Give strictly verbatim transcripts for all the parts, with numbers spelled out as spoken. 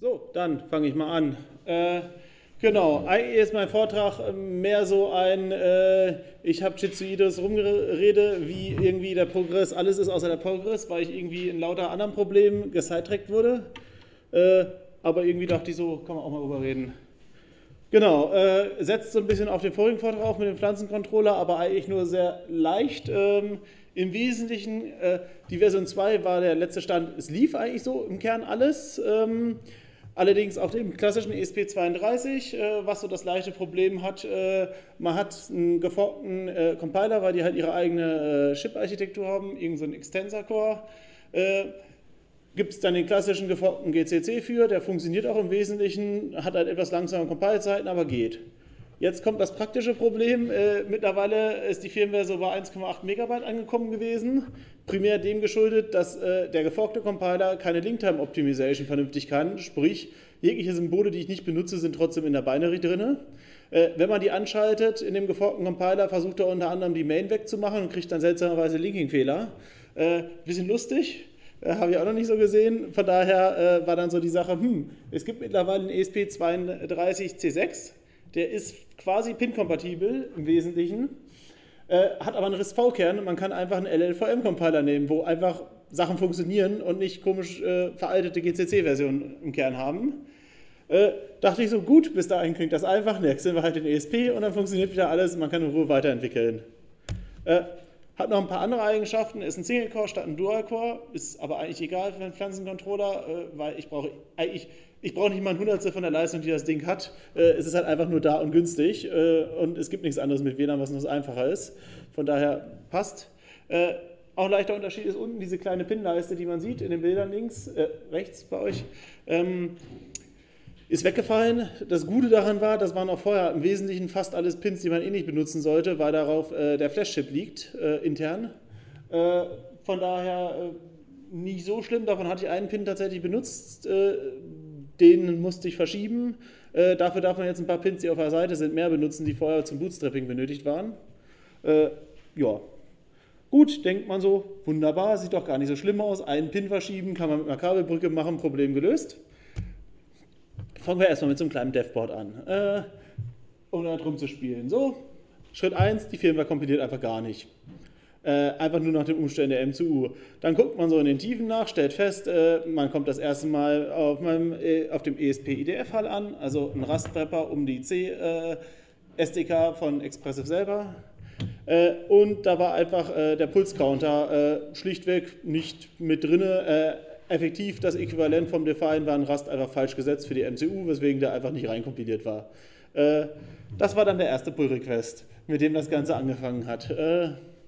So, dann fange ich mal an. Äh, genau, eigentlich ist mein Vortrag mehr so ein, äh, ich habe Jitsuidos rumgerede, wie irgendwie der Progress, alles ist außer der Progress, weil ich irgendwie in lauter anderen Problemen gesidetrackt wurde. Äh, aber irgendwie dachte ich so, kann man auch mal drüber reden. Genau, äh, setzt so ein bisschen auf den vorigen Vortrag auf mit dem Pflanzencontroller, aber eigentlich nur sehr leicht. Ähm, Im Wesentlichen, äh, die Version zwei war der letzte Stand, es lief eigentlich so im Kern alles. Ähm, allerdings auf dem klassischen E S P zweiunddreißig, äh, was so das leichte Problem hat, äh, man hat einen geforkten äh, Compiler, weil die halt ihre eigene äh, Chip-Architektur haben, irgend so einen Extensor-Core. Äh, Gibt es dann den klassischen geforkten G C C für, der funktioniert auch im Wesentlichen, hat halt etwas langsame Compile-Zeiten, aber geht. Jetzt kommt das praktische Problem, äh, mittlerweile ist die Firmware so bei eins Komma acht Megabyte angekommen gewesen, primär dem geschuldet, dass äh, der geforkte Compiler keine Link-Time-Optimization vernünftig kann, sprich, jegliche Symbole, die ich nicht benutze, sind trotzdem in der Binary drin. Äh, wenn man die anschaltet, in dem geforkten Compiler versucht er unter anderem die Main wegzumachen und kriegt dann seltsamerweise Linking-Fehler. Äh, bisschen lustig. Äh, Habe ich auch noch nicht so gesehen. Von daher äh, war dann so die Sache, hm, es gibt mittlerweile einen E S P zweiunddreißig C sechs, der ist quasi pin-kompatibel im Wesentlichen, äh, hat aber einen R I S V-Kern und man kann einfach einen L L V M-Compiler nehmen, wo einfach Sachen funktionieren und nicht komisch äh, veraltete G C C-Versionen im Kern haben. Äh, dachte ich so, gut, bis dahin klingt das einfach, next sind wir halt in E S P und dann funktioniert wieder alles, man kann in Ruhe weiterentwickeln. Äh, Hat noch ein paar andere Eigenschaften, ist ein Single-Core statt ein Dual-Core, ist aber eigentlich egal für einen Pflanzencontroller, äh, weil ich brauche eigentlich, ich brauche nicht mal ein Hundertstel von der Leistung, die das Ding hat. Äh, es ist halt einfach nur da und günstig äh, und es gibt nichts anderes mit W L A N, was noch einfacher ist. Von daher passt. Äh, auch ein leichter Unterschied ist unten diese kleine Pin-Leiste, die man sieht in den Bildern links, äh, rechts bei euch. Ähm, Ist weggefallen. Das Gute daran war, das waren auch vorher im Wesentlichen fast alles Pins, die man eh nicht benutzen sollte, weil darauf äh, der Flash-Chip liegt, äh, intern. Äh, von daher äh, nicht so schlimm. Davon hatte ich einen Pin tatsächlich benutzt. Äh, den musste ich verschieben. Äh, dafür darf man jetzt ein paar Pins, die auf der Seite sind, mehr benutzen, die vorher zum Bootstrapping benötigt waren. Äh, ja. Gut, denkt man so, wunderbar, sieht doch gar nicht so schlimm aus. Einen Pin verschieben, kann man mit einer Kabelbrücke machen, Problem gelöst. Fangen wir erstmal mit so einem kleinen Devboard an, äh, um da drum zu spielen. So, Schritt eins, die Firmware kompiliert einfach gar nicht. Äh, einfach nur nach den Umständen der M C U. Dann guckt man so in den Tiefen nach, stellt fest, äh, man kommt das erste Mal auf, meinem, äh, auf dem E S P I D F-Hall an, also ein Rust-Wrapper um die C äh, S D K von Expressive selber. Äh, und da war einfach äh, der Puls-Counter äh, schlichtweg nicht mit drin. Äh, Effektiv das Äquivalent vom Define war ein Rust einfach falsch gesetzt für die M C U, weswegen der einfach nicht reinkompiliert war. Äh, das war dann der erste Pull-Request, mit dem das Ganze angefangen hat. Äh,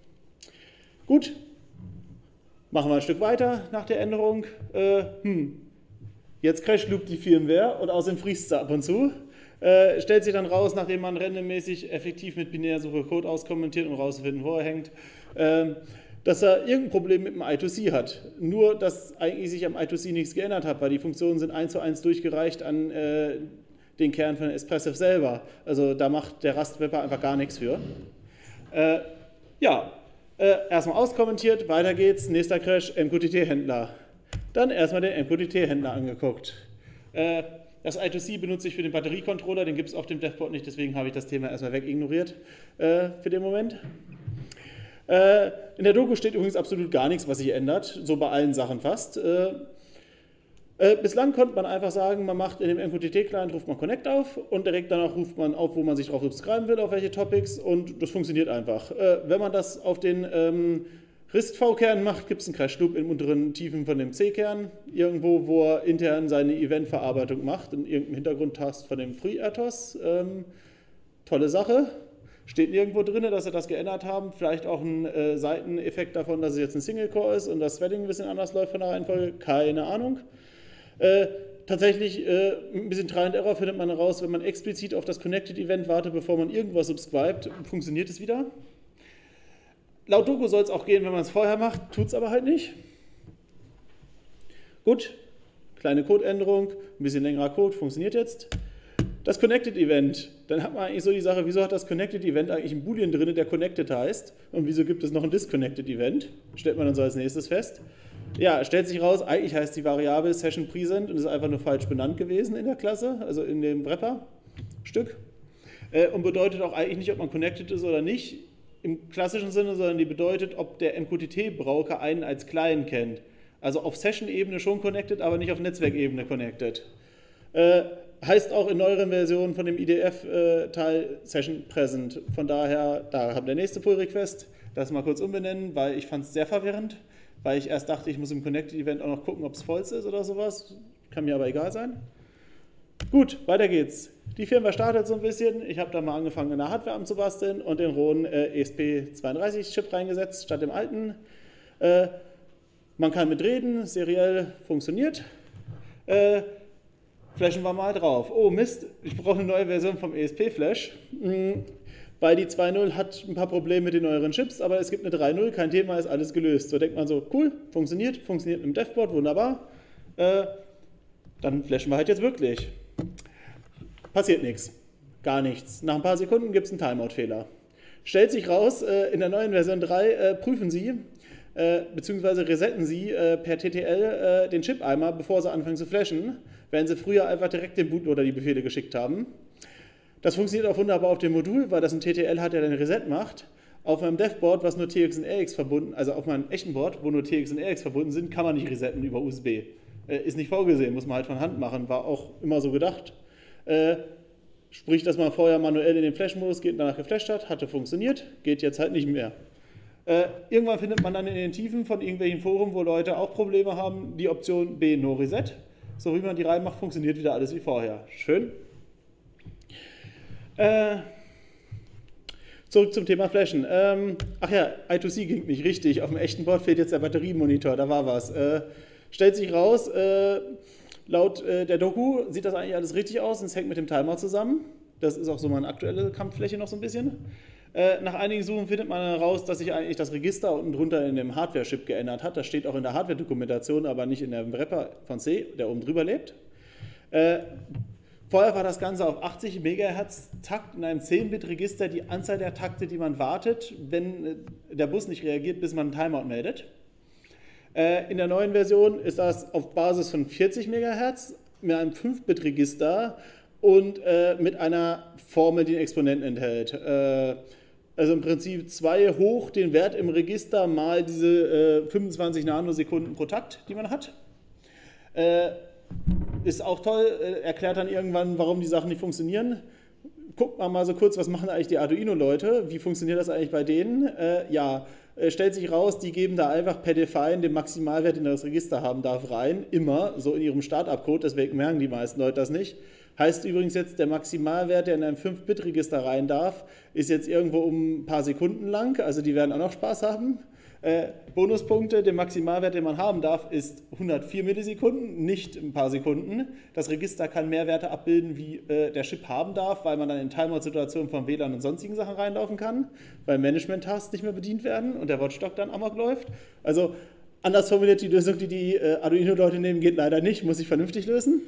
gut, machen wir ein Stück weiter nach der Änderung. Äh, hm. Jetzt crash-loopt die Firmware und außerdem friest sie ab und zu. Äh, stellt sich dann raus, nachdem man randommäßig effektiv mit Binärsuche Code auskommentiert und rausfinden, wo er hängt, äh, dass er irgendein Problem mit dem I zwei C hat. Nur, dass eigentlich sich am I zwei C nichts geändert hat, weil die Funktionen sind eins zu eins durchgereicht an äh, den Kern von Expressive selber. Also da macht der Rust-Wrapper einfach gar nichts für. Äh, ja, äh, erstmal auskommentiert, weiter geht's, nächster Crash, M Q T T-Händler. Dann erstmal den M Q T T-Händler angeguckt. Äh, das I zwei C benutze ich für den Batteriecontroller, den gibt es auf dem Devboard nicht, deswegen habe ich das Thema erstmal wegignoriert äh, für den Moment. Äh, in der Doku steht übrigens absolut gar nichts, was sich ändert, so bei allen Sachen fast. Äh, äh, bislang konnte man einfach sagen, man macht in dem M Q T T-Client, ruft man Connect auf und direkt danach ruft man auf, wo man sich drauf subscriben will, auf welche Topics und das funktioniert einfach. Äh, wenn man das auf den ähm, R I S V-Kern macht, gibt es einen Crash-Loop in unteren Tiefen von dem C-Kern, irgendwo, wo er intern seine Event-Verarbeitung macht, in irgendeinem Hintergrundtask von dem FreeRTOS. Ähm, tolle Sache. Steht nirgendwo drin, dass sie das geändert haben. Vielleicht auch ein äh, Seiteneffekt davon, dass es jetzt ein Single-Core ist und das Threading ein bisschen anders läuft von der Reihenfolge. Keine Ahnung. Äh, tatsächlich äh, ein bisschen Try and Error findet man heraus, wenn man explizit auf das Connected-Event wartet, bevor man irgendwas subscribt, funktioniert es wieder. Laut Doku soll es auch gehen, wenn man es vorher macht, tut es aber halt nicht. Gut, kleine Codeänderung, ein bisschen längerer Code, funktioniert jetzt. Das Connected Event, dann hat man eigentlich so die Sache, wieso hat das Connected Event eigentlich einen Boolean drin, der Connected heißt und wieso gibt es noch ein Disconnected Event, stellt man dann so als nächstes fest. Ja, stellt sich raus, eigentlich heißt die Variable Session Present und ist einfach nur falsch benannt gewesen in der Klasse, also in dem Wrapper-Stück. Äh, und bedeutet auch eigentlich nicht, ob man connected ist oder nicht, im klassischen Sinne, sondern die bedeutet, ob der M Q T T-Braucher einen als Client kennt. Also auf Session-Ebene schon connected, aber nicht auf Netzwerkebene connected. Äh, heißt auch in neueren Versionen von dem I D F-Teil äh, Session Present. Von daher, da haben wir der nächste Pull-Request. Das mal kurz umbenennen, weil ich fand es sehr verwirrend, weil ich erst dachte, ich muss im Connected-Event auch noch gucken, ob es false ist oder sowas. Kann mir aber egal sein. Gut, weiter geht's. Die Firmware startet so ein bisschen. Ich habe da mal angefangen, in der Hardware anzubasteln und den rohen äh, E S P zweiunddreißig Chip reingesetzt, statt dem alten. Äh, man kann mitreden, seriell funktioniert. Äh, flashen wir mal drauf. Oh Mist, ich brauche eine neue Version vom E S P-Flash. Hm, weil die zwei Punkt null hat ein paar Probleme mit den neueren Chips, aber es gibt eine drei Punkt null, kein Thema, ist alles gelöst. So denkt man so, cool, funktioniert, funktioniert im Devboard, wunderbar. Äh, dann flashen wir halt jetzt wirklich. Passiert nichts, gar nichts. Nach ein paar Sekunden gibt es einen Timeout-Fehler. Stellt sich raus, äh, in der neuen Version drei äh, prüfen Sie, äh, beziehungsweise resetten Sie äh, per T T L äh, den Chip einmal, bevor Sie anfangen zu flashen, während Sie früher einfach direkt dem Bootloader die Befehle geschickt haben. Das funktioniert auch wunderbar auf dem Modul, weil das ein T T L hat, der den Reset macht. Auf meinem Devboard, was nur T X und R X verbunden, also auf meinem echten Board, wo nur T X und R X verbunden sind, kann man nicht resetten über U S B. Äh, ist nicht vorgesehen, muss man halt von Hand machen, war auch immer so gedacht. Äh, sprich, dass man vorher manuell in den Flash-Modus geht und danach geflasht hat, hatte funktioniert, geht jetzt halt nicht mehr. Äh, irgendwann findet man dann in den Tiefen von irgendwelchen Foren, wo Leute auch Probleme haben, die Option B, No Reset. So wie man die reinmacht, funktioniert wieder alles wie vorher. Schön. Äh, zurück zum Thema Flashen. Ähm, ach ja, I zwei C ging nicht richtig. Auf dem echten Board fehlt jetzt der Batteriemonitor, da war was. Äh, stellt sich raus, äh, laut äh, der Doku sieht das eigentlich alles richtig aus und es hängt mit dem Timer zusammen. Das ist auch so meine aktuelle Kampffläche noch so ein bisschen. Äh, nach einigen Suchen findet man heraus, dass sich eigentlich das Register unten drunter in dem Hardware-Chip geändert hat. Das steht auch in der Hardware-Dokumentation, aber nicht in der Wrapper von C, der oben drüber lebt. Äh, Vorher war das Ganze auf achtzig Megahertz Takt in einem zehn Bit Register die Anzahl der Takte, die man wartet, wenn der Bus nicht reagiert, bis man einen Timeout meldet. In der neuen Version ist das auf Basis von vierzig Megahertz mit einem fünf Bit Register und mit einer Formel, die einen Exponenten enthält. Also im Prinzip zwei hoch den Wert im Register mal diese fünfundzwanzig Nanosekunden pro Takt, die man hat. Ist auch toll, erklärt dann irgendwann, warum die Sachen nicht funktionieren. Guckt man mal so kurz, was machen eigentlich die Arduino-Leute, wie funktioniert das eigentlich bei denen? Äh, ja, äh, stellt sich raus, die geben da einfach per Define den Maximalwert, den das Register haben darf, rein, immer, so in ihrem Startup-Code, deswegen merken die meisten Leute das nicht. Heißt übrigens jetzt, der Maximalwert, der in ein fünf Bit Register rein darf, ist jetzt irgendwo um ein paar Sekunden lang, also die werden auch noch Spaß haben. Äh, Bonuspunkte, der Maximalwert, den man haben darf, ist hundertvier Millisekunden, nicht ein paar Sekunden. Das Register kann mehr Werte abbilden, wie äh, der Chip haben darf, weil man dann in Timeout-Situationen vom W L A N und sonstigen Sachen reinlaufen kann, weil Management-Tasks nicht mehr bedient werden und der Watchdog dann amok läuft. Also anders formuliert, die Lösung, die die äh, Arduino-Leute nehmen, geht leider nicht, muss ich vernünftig lösen.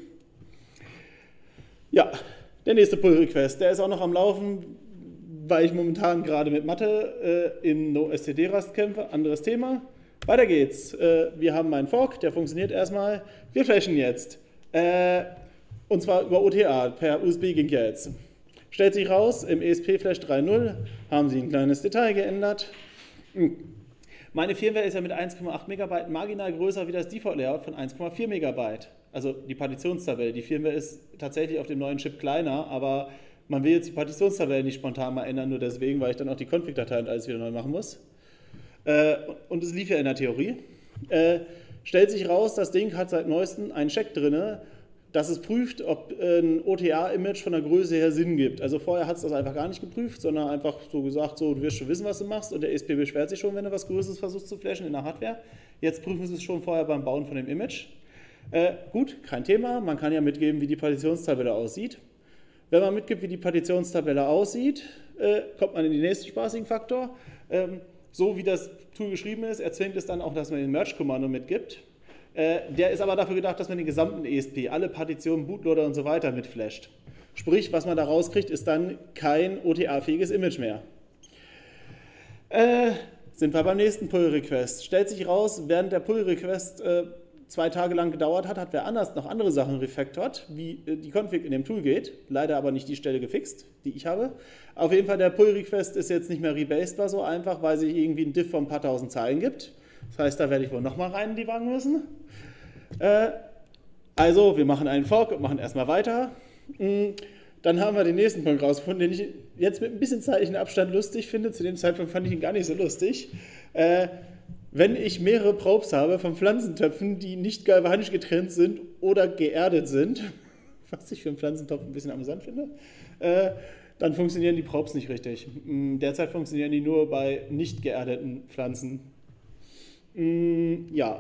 Ja, der nächste Pull-Request, der ist auch noch am Laufen, weil ich momentan gerade mit Mathe äh, in NoSTD-Rust kämpfe, anderes Thema. Weiter geht's. Äh, wir haben einen Fork, der funktioniert erstmal. Wir flashen jetzt. Äh, und zwar über O T A, per U S B ging ja jetzt. Stellt sich raus, im E S P-Flash drei Punkt null haben sie ein kleines Detail geändert. Hm. Meine Firmware ist ja mit eins Komma acht Megabyte marginal größer wie das Default-Layout von eins Komma vier Megabyte. Also die Partitionstabelle. Die Firmware ist tatsächlich auf dem neuen Chip kleiner, aber man will jetzt die Partitionstabelle nicht spontan mal ändern, nur deswegen, weil ich dann auch die Config-Datei und alles wieder neu machen muss. Äh, und es lief ja in der Theorie. Äh, stellt sich raus, das Ding hat seit neuestem einen Check drin, dass es prüft, ob ein O T A-Image von der Größe her Sinn gibt. Also vorher hat es das einfach gar nicht geprüft, sondern einfach so gesagt, so, du wirst schon wissen, was du machst und der E S P beschwert sich schon, wenn du was Größeres versuchst zu flashen in der Hardware. Jetzt prüfen sie es schon vorher beim Bauen von dem Image. Äh, gut, kein Thema, man kann ja mitgeben, wie die Partitionstabelle aussieht. Wenn man mitgibt, wie die Partitionstabelle aussieht, äh, kommt man in den nächsten spaßigen Faktor. Ähm, so wie das Tool geschrieben ist, erzwingt es dann auch, dass man den Merge-Kommando mitgibt. Äh, der ist aber dafür gedacht, dass man den gesamten E S P, alle Partitionen, Bootloader und so weiter mitflasht. Sprich, was man da rauskriegt, ist dann kein O T A-fähiges Image mehr. Äh, sind wir beim nächsten Pull-Request. Stellt sich raus, während der Pull-Request äh, zwei Tage lang gedauert hat, hat wer anders noch andere Sachen refactored, wie äh, die Config in dem Tool geht. Leider aber nicht die Stelle gefixt, die ich habe. Auf jeden Fall, der Pull-Request ist jetzt nicht mehr rebasedbar so einfach, weil sich irgendwie ein Diff von ein paar tausend Zeilen gibt. Das heißt, da werde ich wohl nochmal rein debuggen müssen. Äh, also, wir machen einen Fork und machen erstmal weiter. Dann haben wir den nächsten Punkt rausgefunden, den ich jetzt mit ein bisschen zeitlichen Abstand lustig finde. Zu dem Zeitpunkt fand ich ihn gar nicht so lustig. Äh, wenn ich mehrere Probes habe von Pflanzentöpfen, die nicht galvanisch getrennt sind oder geerdet sind, was ich für einen Pflanzentopf ein bisschen amüsant finde, äh, dann funktionieren die Probes nicht richtig. Derzeit funktionieren die nur bei nicht geerdeten Pflanzen. Ja.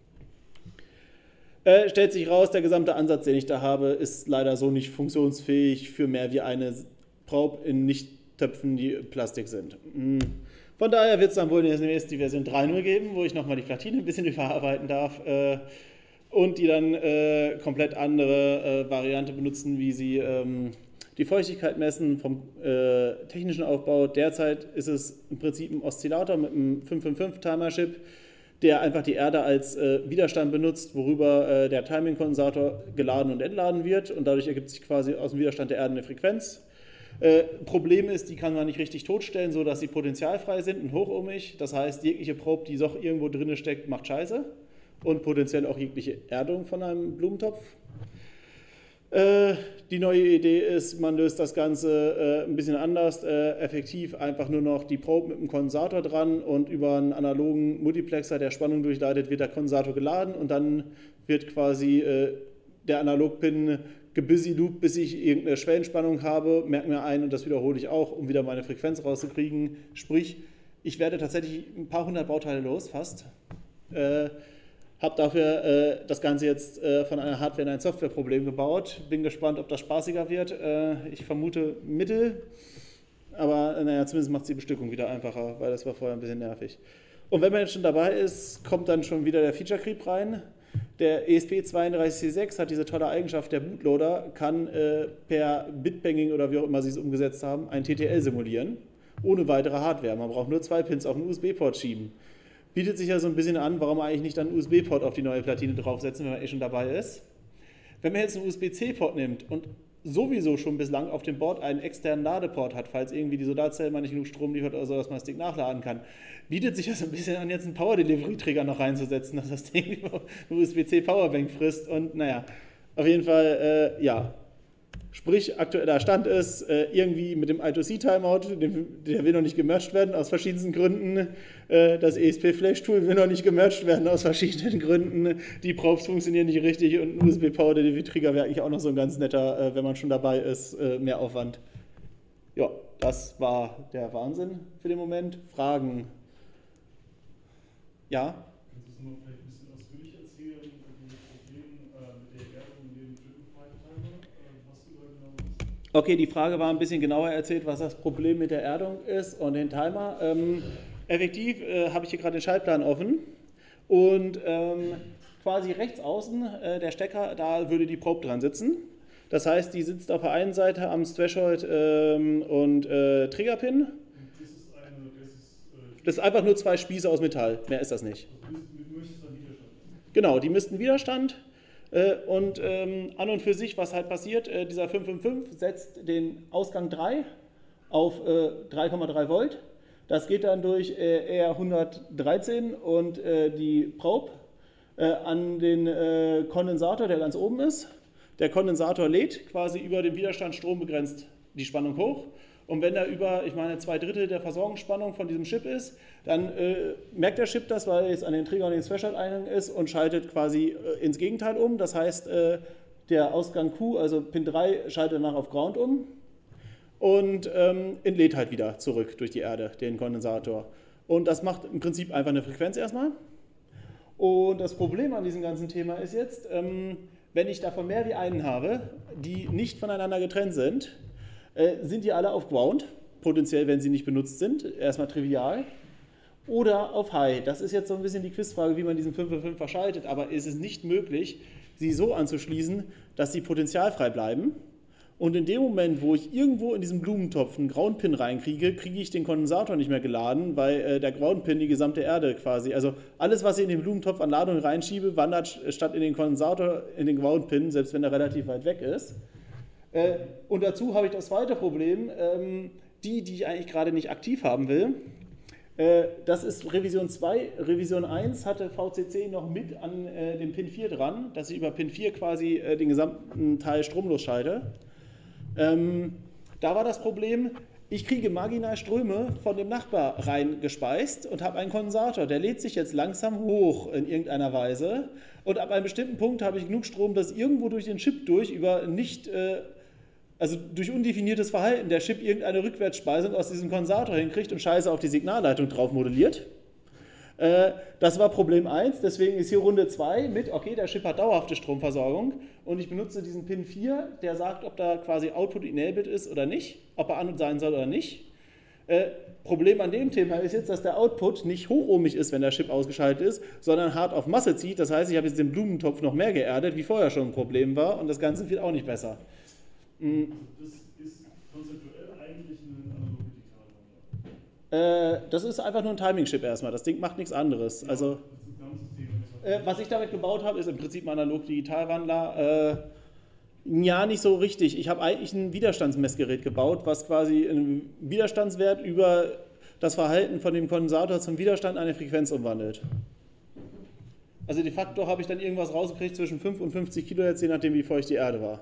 Äh, stellt sich raus, der gesamte Ansatz, den ich da habe, ist leider so nicht funktionsfähig für mehr wie eine Probe in Nicht-Töpfen, die Plastik sind. Von daher wird es dann wohl demnächst die Version drei Punkt null geben, wo ich nochmal die Platine ein bisschen überarbeiten darf äh, und die dann äh, komplett andere äh, Variante benutzen, wie sie ähm, die Feuchtigkeit messen vom äh, technischen Aufbau. Derzeit ist es im Prinzip ein Oszillator mit einem fünf fünf fünf Timer-Chip, der einfach die Erde als äh, Widerstand benutzt, worüber äh, der Timing-Kondensator geladen und entladen wird und dadurch ergibt sich quasi aus dem Widerstand der Erde eine Frequenz. Äh, Problem ist, die kann man nicht richtig totstellen, sodass sie potenzialfrei sind und hochohmig. Das heißt, jegliche Probe, die doch irgendwo drin steckt, macht Scheiße und potenziell auch jegliche Erdung von einem Blumentopf. Äh, die neue Idee ist, man löst das Ganze äh, ein bisschen anders, äh, effektiv einfach nur noch die Probe mit dem Kondensator dran und über einen analogen Multiplexer, der Spannung durchleitet, wird der Kondensator geladen und dann wird quasi äh, der Analogpin gebusy loop, bis ich irgendeine Schwellenspannung habe, merke mir ein und das wiederhole ich auch, um wieder meine Frequenz rauszukriegen. Sprich, ich werde tatsächlich ein paar hundert Bauteile los, fast. Äh, Habe dafür äh, das Ganze jetzt äh, von einer Hardware in ein Softwareproblem gebaut. Bin gespannt, ob das spaßiger wird. Äh, ich vermute mittel, aber äh, naja, zumindest macht es die Bestückung wieder einfacher, weil das war vorher ein bisschen nervig. Und wenn man jetzt schon dabei ist, kommt dann schon wieder der Feature Creep rein. Der E S P zwei drei C sechs hat diese tolle Eigenschaft, der Bootloader kann äh, per Bitbanging oder wie auch immer sie es umgesetzt haben, ein T T L simulieren, ohne weitere Hardware. Man braucht nur zwei Pins auf einen U S B-Port schieben. Bietet sich ja so ein bisschen an, warum eigentlich nicht dann einen U S B-Port auf die neue Platine draufsetzen, wenn man eh schon dabei ist. Wenn man jetzt einen U S B C-Port nimmt und sowieso schon bislang auf dem Board einen externen Ladeport hat, falls irgendwie die Solarzelle mal nicht genug Strom liefert oder so, dass man das Ding nachladen kann, bietet sich ja so ein bisschen an, jetzt einen Power-Delivery-Träger noch reinzusetzen, dass das Ding eine U S B C-Powerbank frisst und naja, auf jeden Fall, äh, ja. Sprich, aktueller Stand ist, äh, irgendwie mit dem I zwei C Timeout, der will noch nicht gemerged werden, aus verschiedensten Gründen. Äh, das E S P Flash Tool will noch nicht gemerged werden, aus verschiedenen Gründen. Die Probes funktionieren nicht richtig und ein U S B Power Delivery Trigger wäre eigentlich auch noch so ein ganz netter, äh, wenn man schon dabei ist, äh, mehr Aufwand. Ja, das war der Wahnsinn für den Moment. Fragen? Ja? Kannst du es noch vielleicht ein bisschen ausführlich erzählen, die Probleme äh, mit der Erdung und dem Triple-Pipe-Timer? Was du da genau machst? Okay, die Frage war ein bisschen genauer erzählt, was das Problem mit der Erdung ist und den Timer. Ähm, effektiv äh, habe ich hier gerade den Schaltplan offen und ähm, quasi rechts außen äh, der Stecker, da würde die Probe dran sitzen. Das heißt, die sitzt auf der einen Seite am Threshold ähm, und äh, Triggerpin. Und das ist eine, das ist, äh, Das ist einfach nur zwei Spieße aus Metall, mehr ist das nicht. also du, du möchtest dann Widerstand. Genau, die missten Widerstand. Äh, und ähm, an und für sich, was halt passiert, äh, dieser fünf fünf fünf setzt den Ausgang drei auf äh, drei Komma drei Volt. Das geht dann durch äh, R hundertdreizehn und äh, die Probe äh, an den äh, Kondensator, der ganz oben ist. Der Kondensator lädt quasi über den Widerstand strombegrenzt die Spannung hoch. Und wenn er über, ich meine, zwei Drittel der Versorgungsspannung von diesem Chip ist, dann äh, merkt der Chip das, weil es an den Trigger und den Threshold-Eingang ist und schaltet quasi äh, ins Gegenteil um. Das heißt, äh, der Ausgang Q, also Pin drei, schaltet danach auf Ground um und ähm, entlädt halt wieder zurück durch die Erde, den Kondensator. Und das macht im Prinzip einfach eine Frequenz erstmal. Und das Problem an diesem ganzen Thema ist jetzt, ähm, wenn ich davon mehr wie einen habe, die nicht voneinander getrennt sind, äh, sind die alle auf Ground, potenziell, wenn sie nicht benutzt sind, erstmal trivial, oder auf High. Das ist jetzt so ein bisschen die Quizfrage, wie man diesen fünf fünf fünf verschaltet, aber ist es nicht möglich, sie so anzuschließen, dass sie potenzialfrei bleiben Und in dem Moment, wo ich irgendwo in diesem Blumentopf einen grauen Pin reinkriege, kriege ich den Kondensator nicht mehr geladen, weil äh, der grauen Pin die gesamte Erde quasi, also alles, was ich in den Blumentopf an Ladung reinschiebe, wandert statt in den Kondensator in den grauen Pin, selbst wenn er relativ weit weg ist. Äh, und dazu habe ich das zweite Problem, ähm, die, die ich eigentlich gerade nicht aktiv haben will. Äh, das ist Revision zwei. Revision eins hatte V C C noch mit an äh, den Pin vier dran, dass ich über Pin vier quasi äh, den gesamten Teil stromlos schalte. Ähm, da war das Problem, ich kriege marginal Ströme von dem Nachbar reingespeist und habe einen Kondensator, der lädt sich jetzt langsam hoch in irgendeiner Weise und ab einem bestimmten Punkt habe ich genug Strom, dass irgendwo durch den Chip durch über nicht, äh, also durch undefiniertes Verhalten der Chip irgendeine Rückwärtsspeisung aus diesem Kondensator hinkriegt und Scheiße auf die Signalleitung drauf modelliert. Das war Problem eins, deswegen ist hier Runde zwei mit, okay, der Chip hat dauerhafte Stromversorgung und ich benutze diesen Pin vier, der sagt, ob da quasi Output enabled ist oder nicht, ob er an sein soll oder nicht. Äh, Problem an dem Thema ist jetzt, dass der Output nicht hochohmig ist, wenn der Chip ausgeschaltet ist, sondern hart auf Masse zieht. Das heißt, ich habe jetzt den Blumentopf noch mehr geerdet, wie vorher schon ein Problem war und das Ganze wird auch nicht besser. Mhm. Das ist konzeptuell eigentlich ein analoge Digitalwandler. Das ist einfach nur ein Timing-Chip erstmal. Das Ding macht nichts anderes. Also, äh, was ich damit gebaut habe, ist im Prinzip ein Analog-Digitalwandler. Äh, ja, nicht so richtig. Ich habe eigentlich ein Widerstandsmessgerät gebaut, was quasi einen Widerstandswert über das Verhalten von dem Kondensator zum Widerstand eine Frequenz umwandelt. Also de facto habe ich dann irgendwas rausgekriegt zwischen fünf und fünfzig Kilohertz, je nachdem wie feucht die Erde war.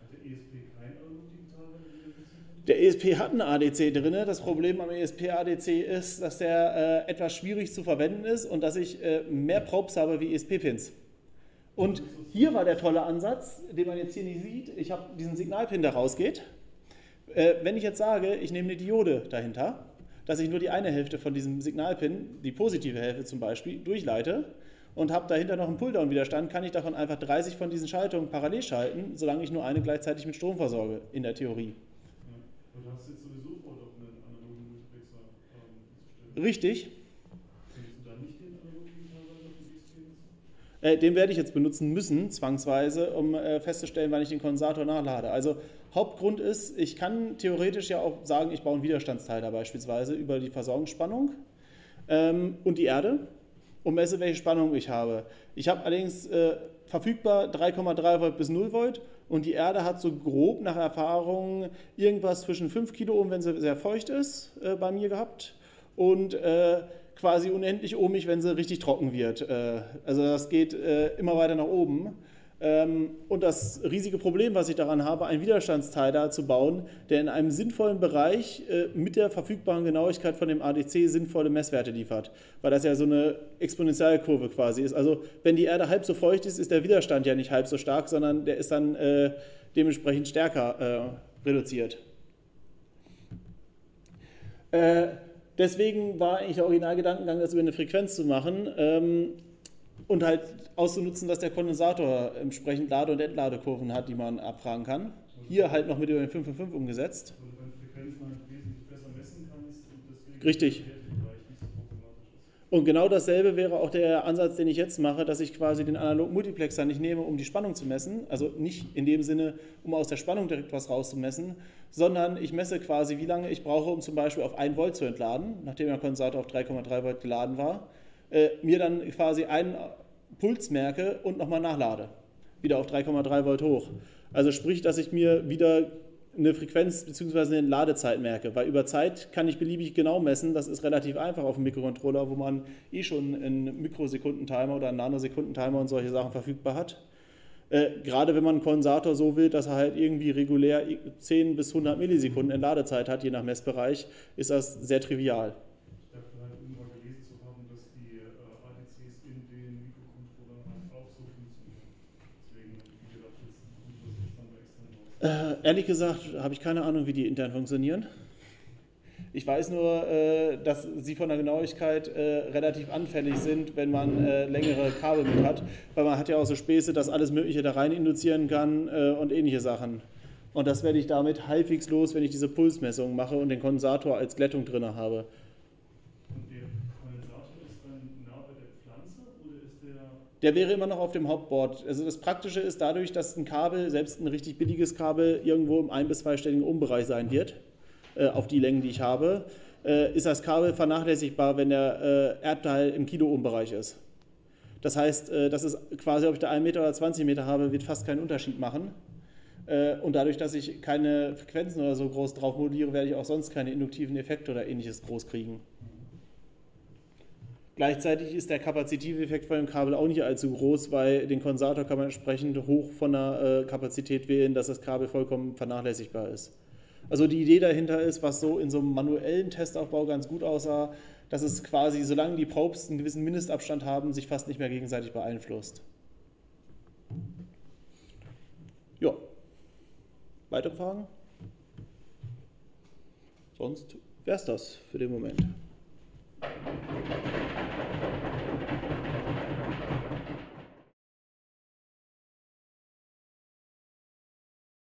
Der E S P hat einen A D C drin. Das Problem am E S P A D C ist, dass der äh, etwas schwierig zu verwenden ist und dass ich äh, mehr Probes habe wie E S P-Pins. Und hier war der tolle Ansatz, den man jetzt hier nicht sieht. Ich habe diesen Signalpin, der rausgeht. Äh, wenn ich jetzt sage, ich nehme eine Diode dahinter, dass ich nur die eine Hälfte von diesem Signalpin, die positive Hälfte zum Beispiel, durchleite und habe dahinter noch einen Pulldown-Widerstand, kann ich davon einfach dreißig von diesen Schaltungen parallel schalten, solange ich nur eine gleichzeitig mit Strom versorge, in der Theorie. Du hast jetzt sowieso vor, doch einen analogen Multiplexer ähm, zu stellen. Richtig. Findest du dann nicht den analogen Digitalwandler für E S P? Äh, den werde ich jetzt benutzen müssen, zwangsweise, um äh, festzustellen, wann ich den Kondensator nachlade. Also Hauptgrund ist, ich kann theoretisch ja auch sagen, ich baue einen Widerstandsteiler beispielsweise über die Versorgungsspannung ähm, und die Erde und messe, welche Spannung ich habe. Ich habe allerdings äh, verfügbar drei Komma drei Volt bis null Volt. Und die Erde hat so grob nach Erfahrung irgendwas zwischen fünf Kiloohm, wenn sie sehr feucht ist, äh, bei mir gehabt. Und äh, quasi unendlich ohmig, wenn sie richtig trocken wird. Äh, also das geht äh, immer weiter nach oben. Ähm, und das riesige Problem, was ich daran habe, einen Widerstandsteiler zu bauen, der in einem sinnvollen Bereich äh, mit der verfügbaren Genauigkeit von dem A D C sinnvolle Messwerte liefert. Weil das ja so eine Exponentialkurve quasi ist. Also wenn die Erde halb so feucht ist, ist der Widerstand ja nicht halb so stark, sondern der ist dann äh, dementsprechend stärker äh, reduziert. Äh, deswegen war eigentlich der Originalgedankengang, das über eine Frequenz zu machen. Ähm, Und halt auszunutzen, dass der Kondensator entsprechend Lade- und Entladekurven hat, die man abfragen kann. Hier halt noch mit über den fünf fünf fünf umgesetzt. Weil du bei Frequenzen halt wesentlich besser messen kannst und deswegen Richtig. der Wertebereich nicht so problematisch ist. Und genau dasselbe wäre auch der Ansatz, den ich jetzt mache, dass ich quasi den Analog-Multiplexer nicht nehme, um die Spannung zu messen, also nicht in dem Sinne, um aus der Spannung direkt was rauszumessen, sondern ich messe quasi, wie lange ich brauche, um zum Beispiel auf ein Volt zu entladen, nachdem der Kondensator auf drei Komma drei Volt geladen war, äh, mir dann quasi einen Puls merke und nochmal nachlade, wieder auf drei Komma drei Volt hoch. Also sprich, dass ich mir wieder eine Frequenz bzw. eine Ladezeit merke, weil über Zeit kann ich beliebig genau messen, das ist relativ einfach auf dem Mikrocontroller, wo man eh schon einen Mikrosekundentimer oder einen Nanosekundentimer und solche Sachen verfügbar hat. Äh, gerade wenn man einen Kondensator so will, dass er halt irgendwie regulär zehn bis hundert Millisekunden in Ladezeit hat, je nach Messbereich, ist das sehr trivial. Ich dachte halt irgendwann gelesen zu haben, dass die äh, A D Cs in den Mikrocontrollern halt auch so funktionieren. Deswegen habe ich gedacht, das ist gut, dass das dann bei extern raus. Äh, ehrlich gesagt habe ich keine Ahnung, wie die intern funktionieren. Ich weiß nur, äh, dass sie von der Genauigkeit äh, relativ anfällig sind, wenn man äh, längere Kabel mit hat, weil man hat ja auch so Späße, dass alles Mögliche da rein induzieren kann äh, und ähnliche Sachen. Und das werde ich damit halbwegs los, wenn ich diese Pulsmessung mache und den Kondensator als Glättung drin habe. Und der Kondensator ist dann nah bei der Pflanze oder ist der Der wäre immer noch auf dem Hauptboard. Also das Praktische ist dadurch, dass ein Kabel, selbst ein richtig billiges Kabel, irgendwo im ein- bis zweistelligen Ohmbereich sein wird, äh, auf die Längen, die ich habe, äh, ist das Kabel vernachlässigbar, wenn der äh, Erdteil im Kiloohm-Bereich ist. Das heißt, äh, das ist quasi, ob ich da einen Meter oder zwanzig Meter habe, wird fast keinen Unterschied machen. Äh, und dadurch, dass ich keine Frequenzen oder so groß drauf moduliere, werde ich auch sonst keine induktiven Effekte oder ähnliches groß kriegen. Gleichzeitig ist der kapazitive Effekt von dem Kabel auch nicht allzu groß, weil den Kondensator kann man entsprechend hoch von der äh, Kapazität wählen, dass das Kabel vollkommen vernachlässigbar ist. Also die Idee dahinter ist, was so in so einem manuellen Testaufbau ganz gut aussah, dass es quasi, solange die Probes einen gewissen Mindestabstand haben, sich fast nicht mehr gegenseitig beeinflusst. Ja. Weitere Fragen? Sonst wäre es das für den Moment.